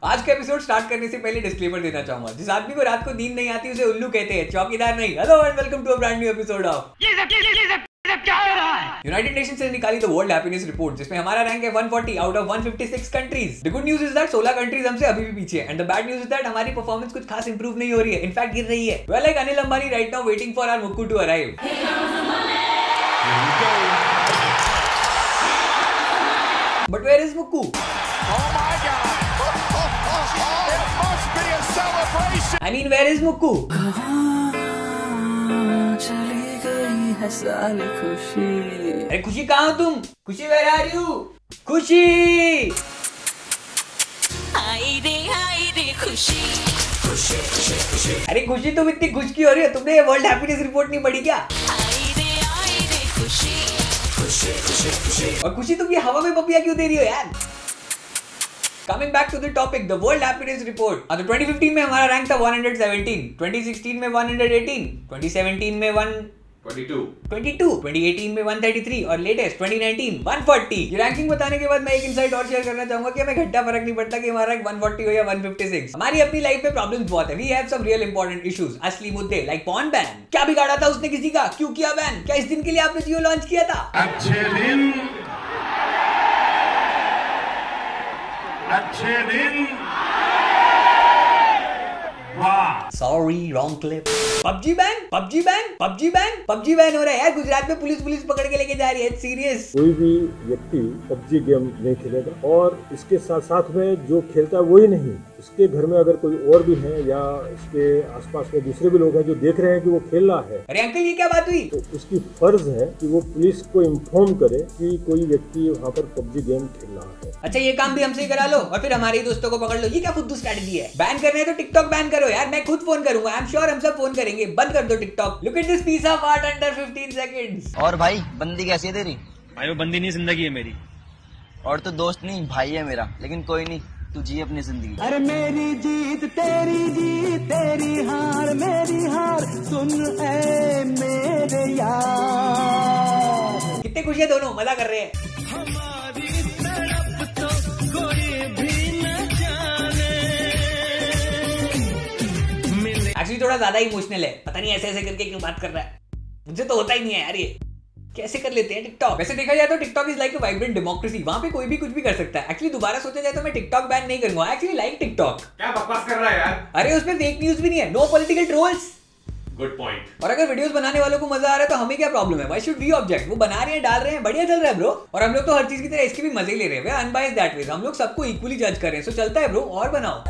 आज का episode start करने से पहले डिस्क्लेमर देना चाहूंगा, जिस आदमी को रात को नींद नहीं आती उसे उल्लू कहते हैं, चौकीदार नहीं। Hello and welcome to a brand new episode of क्या हो रहा है। यूनाइटेड नेशंस ने निकाली द वर्ल्ड हैप्पीनेस रिपोर्ट, जिसमें हमारा रैंक है 140 out of 156 countries. The good news is that 16 countries हमसे अभी भी पीछे है, and the bad news is that हमारी परफॉर्मेंस कुछ खास इंप्रूव नहीं हो रही है, इनफैक्ट गिर रही है। We are like Anil Ambani right now waiting for our Mukku to arrive. But where is Mukku? I mean, where is Mukku? चली गई है सारी खुशी। अरे खुशी कहाँ हो तुम? खुशी where are you? खुशी! आई रे खुशी। अरे खुशी तुम इतनी खुश क्यों हो रही हो? तुमने ये वर्ल्ड हैप्पीनेस रिपोर्ट नहीं पढ़ी क्या? आई रे खुशी। और खुशी तुम ये हवा में पपिया क्यों दे रही हो यार? Coming back to the topic, the World Happiness Report. तो 2015 में हमारा रैंक था 117, 2016 में 118, 2017 में 122, 2018 में 133 और लेटेस्ट 2019 140। ये रैंकिंग बताने के बाद मैं एक इनसाइट और शेयर करना चाहूंगा कि हमें घंटा फर्क नहीं पड़ता कि हमारा रैंक 140 हो या 156। हमारी अपनी लाइफ में प्रॉब्लम्स बहुत है। We have some real important issues, असली मुद्दे लाइक पॉर्न बैन। क्या बिगाड़ा था उसने किसी का? क्यों किया बैन? क्या इस दिन के लिए आपने जियो लॉन्च किया था? अच्छे दिन वाह sorry wrong clip. PUBG ban हो रहा है यार। गुजरात में पुलिस पकड़ के लेके जा रही है। सीरियस। कोई भी व्यक्ति पबजी गेम नहीं खेलेगा, और इसके साथ साथ में जो खेलता है वही नहीं, इसके घर में अगर कोई और भी है या इसके आसपास में दूसरे भी लोग हैं जो देख रहे हैं कि वो खेल रहा है। अरे अंकल ये क्या बात हुई? तो उसकी फर्ज है कि वो पुलिस को इन्फॉर्म करे कि कोई व्यक्ति वहाँ पर पबजी गेम खेल रहा है। अच्छा ये काम भी हमसे ही करा लो और फिर हमारे ही दोस्तों को पकड़ लो। ये क्या फुद्दू स्ट्रेटजी है? बैन करना है तो टिकटॉक बैन करो यार। मैं खुद फोन करूंगा। आई एम श्योर हम सब फोन करेंगे। बंद कर दो TikTok. Look at this piece of art under 15 seconds. और भाई बंदी कैसी है तेरी? भाई वो बंदी नहीं, जिंदगी है मेरी। और तो दोस्त नहीं भाई है मेरा, लेकिन कोई नहीं, तू जी अपनी जिंदगी। अरे मेरी जीत तेरी हार मेरी हार, सुन ऐ मेरे यार। कितने खुश है दोनों, मजा कर रहे हैं। हमारी तड़प तो कोई भी न जाने। एक्चुअली थोड़ा ज्यादा इमोशनल है, पता नहीं ऐसे करके क्यों बात कर रहा है। मुझे तो होता ही नहीं है यार, ये कैसे कर लेते हैं टिकटॉक। वैसे देखा जाए तो TikTok is like a vibrant democracy. वहां पे कोई भी कुछ भी कर सकता है। एक्चुअली दोबारा सोचा जाए तो मैं टिकटॉक बैन नहीं करूंगा। Actually like TikTok. क्या बकवास कर रहा है यार? अरे उसमें फेक न्यूज भी नहीं है, no political trolls. Good point. और अगर वीडियोस बनाने वालों को मजा आ रहा है तो हमें क्या प्रॉब्लम है? Why should we object? वो बना रहे हैं, डाल रहे हैं, बढ़िया चल रहा है ब्रो। और हम लोग तो हर चीज की तरह इसके भी मजे ले रहे हैं। We are unbiased that way. हम लोग सबको इक्वली जज कर रहे हैं। सो चलता है ब्रो, और बनाओ।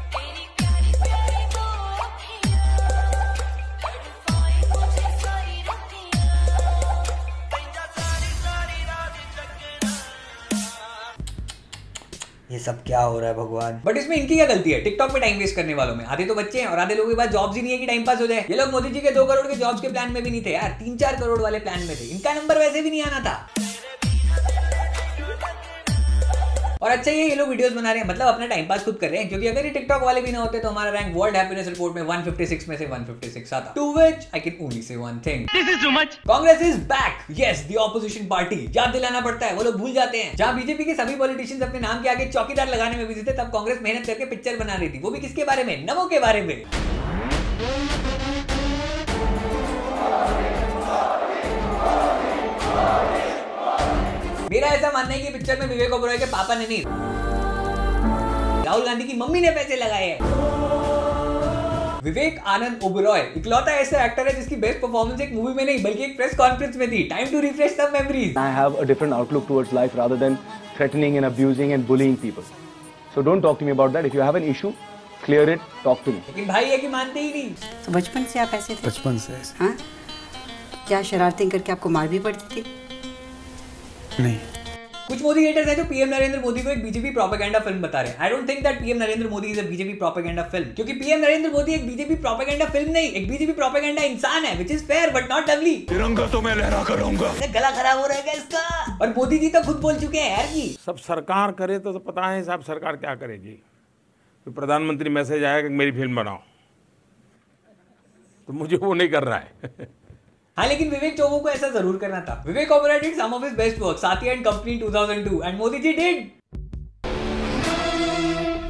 ये सब क्या हो रहा है भगवान? बट इसमें इनकी क्या गलती है? टिकटॉक पे टाइम वेस्ट करने वालों में आधे तो बच्चे हैं और आधे लोगों के पास जॉब्स ही नहीं है कि टाइम पास हो जाए। ये लोग मोदी जी के 2 करोड़ के जॉब्स के प्लान में भी नहीं थे यार, 3-4 करोड़ वाले प्लान में थे। इनका नंबर वैसे भी नहीं आना था। और अच्छा ये लोग वीडियोस बना रहे हैं, मतलब अपना टाइम पास खुद कर रहे हैं, क्योंकि अगर ये टिकटॉक वाले भी ना होते तो हमारा रैंक वर्ल्ड हैप्पीनेस रिपोर्ट में 156 में से 156 आता। To which I can only say one thing, this is too much. Congress is back. Yes, the opposition party. याद दिलाना पड़ता है, वो लोग भूल जाते हैं। जहां बीजेपी के सभी पॉलिटिशियंस अपने नाम के आगे चौकीदार लगाने में बिजी थे, तब कांग्रेस मेहनत करके पिक्चर बना रही थी। वो भी किसके बारे में? नमो के बारे में। मेरा ऐसा मानना है कि पिक्चर में विवेक ओबरॉय के पापा ने नहीं, राहुल गांधी की मम्मी ने पैसे लगाए हैं। विवेक आनंद ओबरॉय इकलौता ऐसा एक्टर है जिसकी बेस्ट परफॉर्मेंस एक मूवी में नहीं बल्कि एक प्रेस कॉन्फ्रेंस में थी। Time to refresh some memories. I have a different outlook towards life rather than threatening and abusing and bullying people. So don't talk to me about that. If you have an issue, clear it, talk to me. लेकिन भाई है कि मानते ही नहीं। तो बचपन से आप ऐसे थे? बचपन से। हाँ? क्या शरारतें करके आपको मार भी पड़ती थी? नहीं। कुछ मोदी हेटर्स हैं जो पीएम नरेंद्र मोदी को एक बीजेपी प्रोपेगेंडा फिल्म बता रहे हैं। I don't think that PM Narendra Modi is a BJP propaganda film, क्योंकि पीएम नरेंद्र मोदी एक बीजेपी प्रोपेगेंडा फिल्म नहीं, एक बीजेपी प्रोपेगेंडा इंसान है, which is fair but not lovely. तिरंगा तो मैं लहरा करूंगा। गला खराब हो रहेगा इसका। और मोदी जी तो खुद बोल चुके हैं यार कि सब सरकार करे तो पता है साहब सरकार क्या करेगी। तो प्रधानमंत्री मैसेज आया कि मेरी फिल्म बनाओ, तो मुझे वो नहीं कर रहा है। हाँ लेकिन विवेक चौबो को ऐसा जरूर करना था। Vivek Oberoi did some of his best work, Saathi and company 2002 and Modi ji did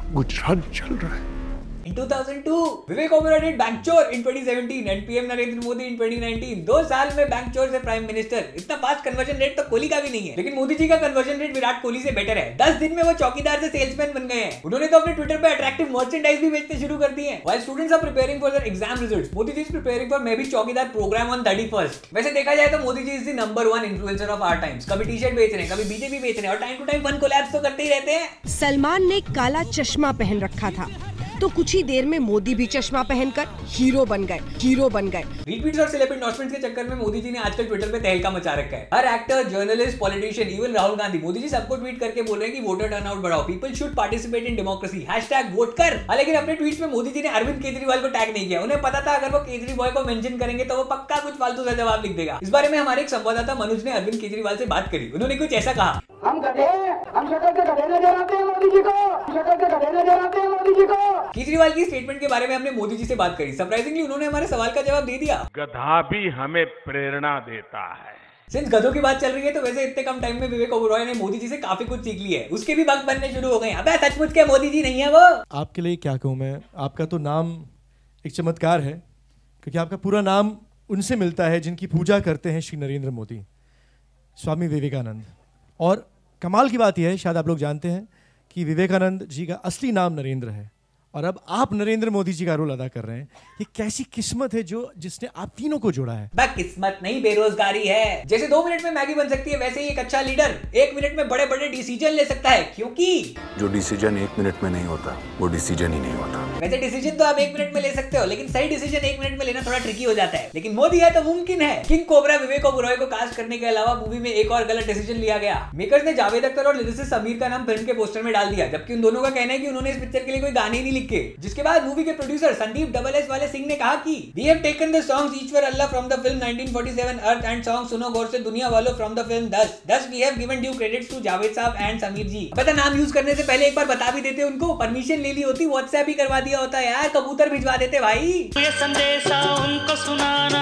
Gujarat चल रहा है। In 2002, Vivek Oberoi did bank चोर in 2017 and PM Narendra Modi in 2019. 2 साल में बैंक चोर से प्राइम मिनिस्टर। इतना फास्ट कन्वर्जन रेट तो कोहली का भी नहीं है, लेकिन मोदी जी का कन्वर्जन रेट विराट कोहली से बेटर है। 10 दिन में वो चौकीदार से सेल्समैन बन गए हैं। उन्होंने तो अपने ट्विटर पे अट्रैक्टिव मर्चेंडाइज भी बेचने शुरू कर दिए हैं। While students are preparing for their exam results, Modi ji is preparing for मैं भी चौकीदार प्रोग्राम on 31st. वैसे देखा जाए तो Modi ji is the number 1 influencer of our times. कभी टी शर्ट बेच रहे हैं, कभी बीजेपी बेच रहे हैं और time to time fun collabs तो करते ही रहते हैं। सलमान ने काला चश्मा पहन रखा था तो कुछ ही देर में मोदी भी चश्मा पहनकर हीरो बन गए। रीट्वीट्स और सेलेब एंडोर्समेंट्स के चक्कर में मोदी जी ने आजकल ट्विटर पे तहलका मचा रखा है। हर actor, journalist, politician, even Rahul Gandhi, Modi ji सबको ट्वीट करके बोल रहे हैं कि वोटर टर्नआउट बढ़ाओ, people should participate in democracy, #vote कर। लेकिन अपने ट्वीट्स में मोदी जी ने अरविंद केजरीवाल को टैग नहीं किया। उन्हें पता था अगर वो केजरीवाल को मेंशन करेंगे तो वो पक्का कुछ फालतू सा जवाब लिख देगा। इस बारे में हमारे एक संवाददाता मनोज ने अरविंद केजरीवाल से बात करी। उन्होंने कुछ ऐसा कहा, हम गधे हैं, हम शक्ल के गधे नजर आते हैं मोदी जी को, शक्ल के गधे नजर आते हैं मोदी जी को। केजरीवाल की स्टेटमेंट के बारे में हमने मोदी जी से बात करी। सरप्राइजिंगली उन्होंने हमारे सवाल का जवाब दे दिया। गधा भी हमें प्रेरणा देता है। सिंस गधों की बात चल रही है तो वैसे इतने कम टाइम में विवेक ओबेरॉय ने मोदी जी से काफी कुछ सीख लिया है। उसके भी भक्त बनने शुरू हो गए। अबे सचमुच के मोदी जी नहीं है वो। आपके लिए क्या कहूँ मैं, आपका तो नाम एक चमत्कार है, क्योंकि आपका पूरा नाम उनसे मिलता है जिनकी पूजा करते हैं श्री नरेंद्र मोदी, स्वामी विवेकानंद। और कमाल की बात यह है, शायद आप लोग जानते हैं कि विवेकानंद जी का असली नाम नरेंद्र है और अब आप नरेंद्र मोदी जी का रोल अदा कर रहे हैं। ये कैसी किस्मत है जो जिसने आप तीनों को जोड़ा है। बस किस्मत नहीं, बेरोजगारी है। जैसे 2 मिनट में मैगी बन सकती है, वैसे ही एक अच्छा लीडर 1 मिनट में बड़े बड़े डिसीजन ले सकता है। क्योंकि जो डिसीजन 1 मिनट में नहीं होता वो डिसीजन ही नहीं होता। वैसे डिसीजन तो आप 1 मिनट में ले सकते हो, लेकिन सही डिसीजन 1 मिनट में लेना थोड़ा ट्रिकी हो जाता है। लेकिन मोदी है तो मुमकिन है। किंग कोबरा विवेक ओबेरॉय को कास्ट करने के अलावा मूवी में एक और गलत डिसीजन लिया गया। मेकर्स ने जावेद अख्तर और लिरिसिस्ट समीर का नाम फिल्म के पोस्टर में डाल दिया, जबकि उन दोनों का कहना है कि उन्होंने इस पिक्चर के लिए कोई गाने ही नहीं लिखे। जिसके बाद मूवी के प्रोड्यूसर संदीप SS वाले सिंह ने कहा कि We have taken the songs Ishwar Allah from the film 1947 Earth and song सुनो गौर से दुनिया वालों from the film Thus we have given due credits to Javed साहब and समीर जी। पता नाम यूज करने से पहले एक बार बता भी देते उनको, परमिशन ले ली होती, व्हाट्सएप ही करवा दिया होता यार, कबूतर भिजवा देते भाई। ये संदेशा उनको सुनाना।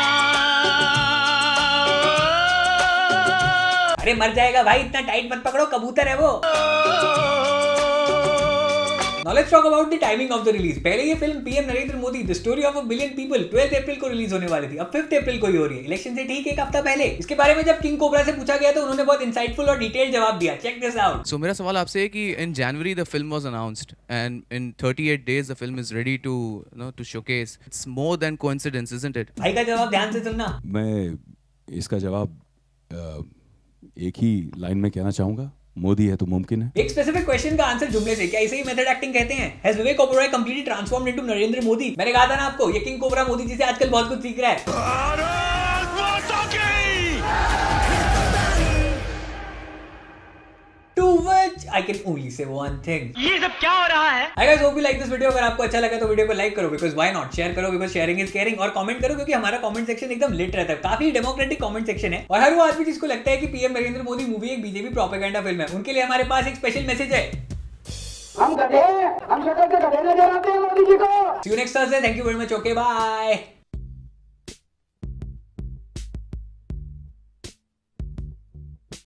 अरे मर जाएगा भाई, इतना टाइट मत पकड़ो, कबूतर है वो। Now let's talk about the timing of the release. पहले ये film PM Narendra Modi the story of a billion people 12 April को रिलीज होने वाली थी। अब 5 अप्रैल को ही हो रही है, इलेक्शन से ठीक 1 हफ्ता पहले। इसके बारे में जब किंग कोबरा से पूछा गया तो उन्होंने बहुत इंसाइटफुल और डिटेल्ड जवाब दिया। Check this out. सो मेरा सवाल आपसे है कि in January the film was announced and in 38 days the film is ready to to showcase. It's more than coincidence, isn't it? भाई का जवाब ध्यान से सुनना। मैं इसका जवाब एक ही लाइन में कहना चाहूंगा, मोदी है तो मुमकिन है। एक स्पेसिफिक क्वेश्चन का आंसर जुमले से, क्या इसे ही मेथड एक्टिंग कहते हैं? Has Vivek Oberoi completely transformed into Narendra Modi? मैंने कहा था ना आपको, ये किंग कोबरा मोदी जी से आजकल बहुत कुछ सीख रहा है। To which I can only say one thing. ये सब क्या हो रहा है? I guys hope you like this video। अगर आपको अच्छा लगा तो वीडियो को लाइक करो, because why not? शेयर करो, because sharing is caring, और कमेंट करो क्योंकि हमारा कमेंट सेक्शन एकदम लिट रहता है। काफी डेमोक्रेटिक कमेंट सेक्शन है। और हर वो आदमी जिसको लगता है कि पीएम नरेंद्र मोदी मूवी एक बीजेपी प्रोपेगेंडा फिल्म है, उनके लिए हमारे पास एक स्पेशल मैसेज है। हम गधे हैं, हम शक्ल के गधे नजर आते हैं मोदी जी को। See you next Thursday. Thank you very much. Okay, bye.